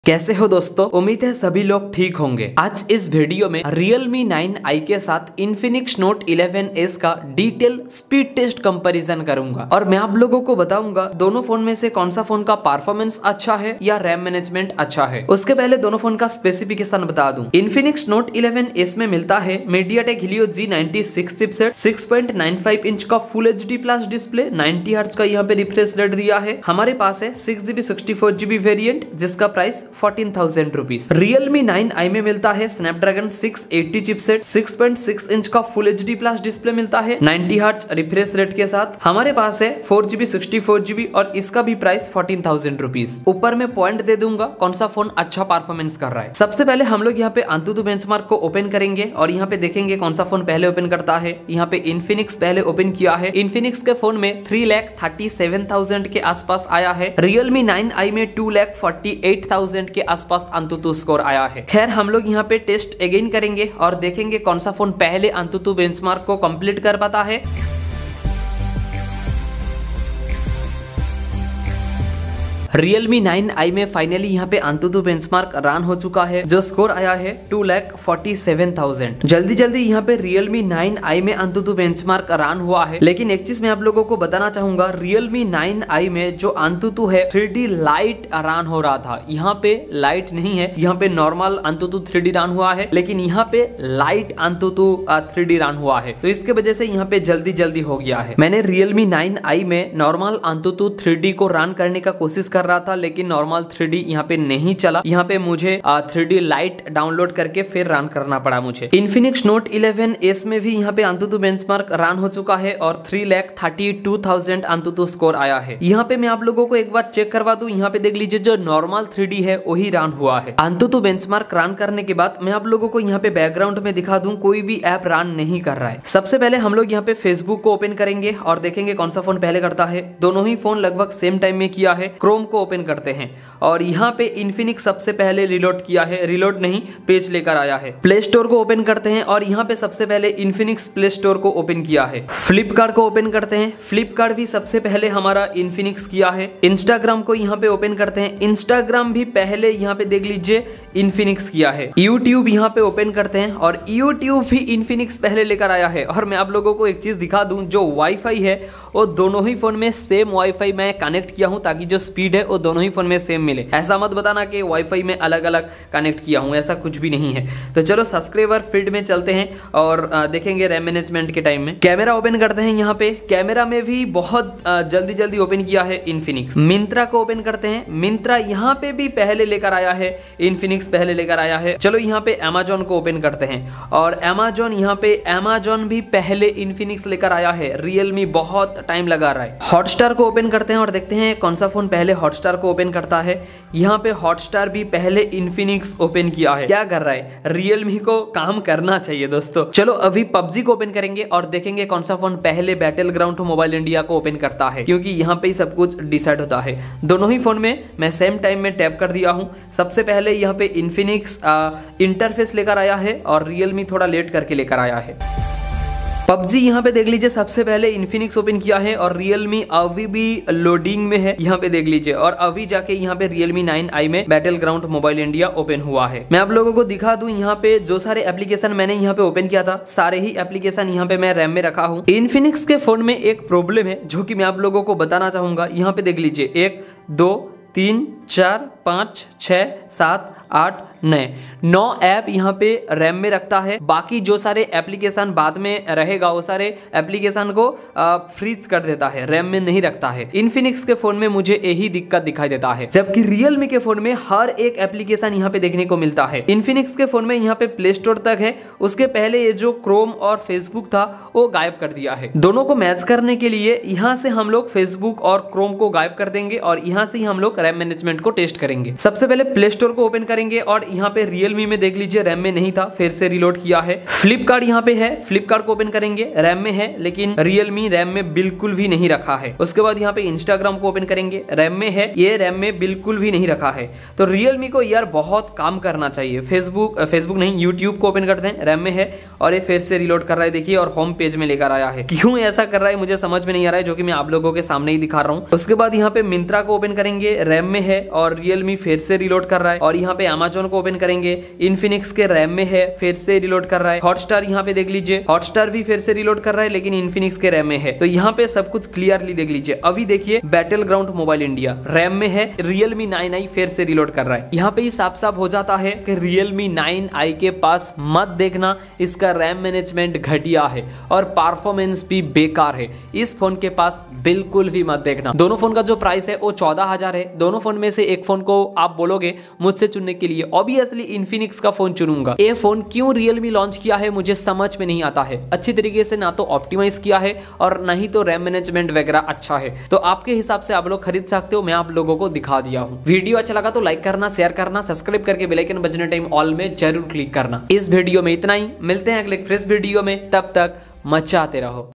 कैसे हो दोस्तों, उम्मीद है सभी लोग ठीक होंगे। आज इस वीडियो में Realme 9i के साथ Infinix Note 11s का डिटेल स्पीड टेस्ट कंपैरिजन करूंगा और मैं आप लोगों को बताऊंगा दोनों फोन में से कौन सा फोन का परफॉर्मेंस अच्छा है या रैम मैनेजमेंट अच्छा है। उसके पहले दोनों फोन का स्पेसिफिकेशन बता दूं। Infinix Note 11s में मिलता है MediaTek Helio G96 chipset, 6.95 inch का full HD plus display, 90 hertz का यहाँ पे रिफ्रेश रेट दिया है। हमारे पास है 6GB 64GB वेरिएंट जिसका प्राइस 14,000 रुपीज। Realme 9i में मिलता है Snapdragon 680 चिपसेट, 6.6 इंच का फुल HD प्लस डिस्प्ले मिलता है, 90 हर्ट्ज रिफ्रेश रेट के साथ। हमारे पास है 4GB 64GB और इसका भी प्राइस 14,000 रुपीज। ऊपर में पॉइंट दे दूंगा कौन सा फोन अच्छा परफॉर्मेंस कर रहा है। सबसे पहले हम लोग यहाँ पे AnTuTu बेंचमार्क को ओपन करेंगे और यहाँ पे देखेंगे कौन सा फोन पहले ओपन करता है। यहाँ पे Infinix पहले ओपन किया है। Infinix के फोन में 3,37,000 के आसपास आया है। Realme 9i में 2,48,000 के आसपास AnTuTu स्कोर आया है। खैर हम लोग यहाँ पे टेस्ट अगेन करेंगे और देखेंगे कौन सा फोन पहले AnTuTu बेंचमार्क को कंप्लीट कर पाता है। Realme 9i में फाइनली यहाँ पे AnTuTu बेंचमार्क रन हो चुका है। जो स्कोर आया है 2,47,000। जल्दी जल्दी यहाँ पे Realme 9i में AnTuTu बेंचमार्क रन हुआ है। लेकिन एक चीज मैं आप लोगों को बताना चाहूंगा, Realme 9i में जो AnTuTu है 3D लाइट रन हो रहा था। यहाँ पे लाइट नहीं है, यहाँ पे नॉर्मल AnTuTu 3D रन हुआ है, लेकिन यहाँ पे लाइट AnTuTu 3D रन हुआ है, तो इसके वजह से यहाँ पे जल्दी जल्दी हो गया है। मैंने Realme 9i में नॉर्मल AnTuTu 3D को रन करने का कोशिश कर रहा था, लेकिन नॉर्मल 3D यहाँ पे नहीं चला। यहाँ पे मुझे 3D लाइट डाउनलोड करके फिर रन करना पड़ा मुझे। Infinix Note 11s में भी यहाँ पे AnTuTu बेंचमार्क रन हो चुका है और 3,32,000 AnTuTu स्कोर आया है। यहाँ पे मैं आप लोगों को एक बार चेक करवा दूं। यहाँ पे देख लीजिए जो नॉर्मल 3D है वही रन हुआ है। AnTuTu बेंचमार्क रन करने के बाद मैं आप लोगों को यहाँ पे बैकग्राउंड में दिखा दूं, कोई भी ऐप रन नहीं कर रहा है। सबसे पहले हम लोग यहाँ पे फेसबुक को ओपन करेंगे और देखेंगे कौन सा फोन पहले करता है। दोनों ही फोन लगभग सेम टाइम में किया है। क्रोम को ओपन करते हैं और यहाँ पे Infinix सबसे पहले रिलोड किया है, रिलोड नहीं पेज लेकर आया है। प्ले स्टोर को ओपन करते हैं और यहाँ पे सबसे पहले Infinix प्ले स्टोर को ओपन किया है। फ्लिपकार्ट को ओपन करते हैं, फ्लिपकार्ट भी सबसे पहले हमारा Infinix किया है। इंस्टाग्राम को यहाँ पे ओपन करते हैं, इंस्टाग्राम भी पहले यहाँ पे देख लीजिए Infinix किया है। यूट्यूब यहाँ पे ओपन करते हैं और यूट्यूब भी Infinix पहले लेकर आया है। और मैं आप लोगों को एक चीज दिखा दूं, जो वाईफाई है वो दोनों ही फोन में सेम वाईफाई मैं कनेक्ट किया हूं ताकि जो स्पीड है वो दोनों ही फोन में सेम मिले। ऐसा मत बताना कि वाईफाई में अलग अलग कनेक्ट किया हूं, ऐसा कुछ भी नहीं है। तो चलो सब्सक्राइबर फील्ड में चलते हैं और देखेंगे रैम मैनेजमेंट के टाइम में। कैमरा ओपन करते हैं, यहाँ पे कैमरा में भी बहुत जल्दी जल्दी ओपन किया है Infinix। मिंत्रा को ओपन करते हैं, मिंत्रा यहाँ पे भी पहले लेकर आया है, Infinix पहले लेकर आया है। चलो यहाँ पे Amazon को ओपन करते हैं और Amazon यहाँ पे Amazon भी पहले Infinix लेकर आया है। Realme बहुत टाइम लगा रहा है। हॉटस्टार को ओपन करते हैं और देखते हैं कौन सा फोन पहले हॉटस्टार को ओपन करता है। यहाँ पे हॉटस्टार भी पहले Infinix ओपन किया है। क्या कर रहा है, Realme को काम करना चाहिए दोस्तों। चलो अभी PUBG को ओपन करेंगे और देखेंगे कौन सा फोन पहले बैटल ग्राउंड मोबाइल इंडिया को ओपन करता है, क्योंकि यहाँ पे ही सब कुछ डिसाइड होता है। दोनों ही फोन में मैं सेम टाइम में टैप कर दिया हूँ। सबसे पहले यहाँ पे Infinix इंटरफेस लेकर आया है और Realme थोड़ा लेट करके लेकर आया है। PUBG यहाँ पे देख लीजिए सबसे पहले Infinix ओपन किया है और Realme अभी भी लोडिंग में है। यहाँ पे देख लीजिए और अभी जाके यहाँ पे Realme 9i में Battleground Mobile India open हुआ है। मैं आप लोगों को दिखा दूं, यहाँ पे जो सारे एप्लीकेशन मैंने यहाँ पे ओपन किया था सारे ही एप्लीकेशन यहाँ पे मैं रैम में रखा हूँ। Infinix के फोन में एक प्रॉब्लम है जो कि मैं आप लोगों को बताना चाहूंगा। यहाँ पे देख लीजिए 1 2 3 4 5 6 7 8 9 ऐप यहाँ पे रैम में रखता है। बाकी जो सारे एप्लीकेशन बाद में रहेगा वो सारे एप्लीकेशन को फ्रीज कर देता है, रैम में नहीं रखता है। Infinix के फोन में मुझे यही दिक्कत दिखाई देता है, जबकि Realme के फोन में हर एक एप्लीकेशन यहाँ पे देखने को मिलता है। Infinix के फोन में यहाँ पे प्ले स्टोर तक है, उसके पहले ये जो क्रोम और फेसबुक था वो गायब कर दिया है। दोनों को मैच करने के लिए यहाँ से हम लोग फेसबुक और क्रोम को गायब कर देंगे और यहाँ से ही हम लोग रैम मैनेजमेंट को टेस्ट करेंगे। सबसे पहले प्ले स्टोर को ओपन करेंगे और यहाँ पे Realme में देख लीजिए रैम में नहीं था, फिर से रिलोड किया है। फ्लिपकार्ट यहाँ पे है, फ्लिपकार्ट को ओपन करेंगे, रैम में है लेकिन Realme रैम में बिल्कुल भी नहीं रखा है। उसके बाद यहाँ पे इंस्टाग्राम को ओपन करेंगे, रैम में है, ये रैम में बिल्कुल भी नहीं रखा है। तो Realme को यार बहुत काम करना चाहिए। फेसबुक नहीं, यूट्यूब को ओपन करते हैं, रैम में है और ये फिर से रिलोड कर रहा है। देखिए और होम पेज में लेकर आया है। क्यों ऐसा कर रहा है मुझे समझ में नहीं आ रहा है, जो कि मैं आप लोगों के सामने ही दिखा रहा हूँ। उसके बाद यहाँ पे मिंत्रा को ओपन करेंगे, रैम में है और Realme फिर से रिलोड कर रहा है। और यहाँ पे Amazon को ओपन करेंगे, Infinix के रैम में है, फिर से रिलोड कर रहा है। हॉटस्टार यहाँ पे देख लीजिए, हॉटस्टार भी फिर से रिलोड कर रहा है लेकिन Infinix के रैम में है। तो यहाँ पे सब कुछ क्लियरली देख लीजिए। अभी देखिए Battleground Mobile India RAM में है, Realme 9i फिर से रिलोड कर रहा है। यहाँ पे साफ साफ हो जाता है कि Realme 9i के पास मत देखना, इसका रैम मैनेजमेंट घटिया है और परफॉर्मेंस भी बेकार है। इस फोन के पास बिल्कुल भी मत देखना। दोनों फोन का जो प्राइस है वो 14,000 है। दोनों फोन में से एक फोन को आप बोलोगे मुझसे चुनने के लिए, ऑब्वियसली Infinix का फोन चुनूंगा। ये फोन क्यों Realme लॉन्च किया है मुझे समझ में नहीं आता है। अच्छी तरीके से ना तो ऑप्टिमाइज किया है और ना ही तो रैम मैनेजमेंट वगैरह अच्छा है। तो आपके हिसाब से आप लोग खरीद सकते हो, मैं आप लोगों को दिखा दिया हूँ। वीडियो अच्छा लगा तो लाइक करना, शेयर करना, सब्सक्राइब करके बेल आइकन बजने टाइम ऑल में जरूर क्लिक करना। इस वीडियो में इतना ही, मिलते हैं अगले फ्रेश वीडियो में, तब तक मचाते रहो।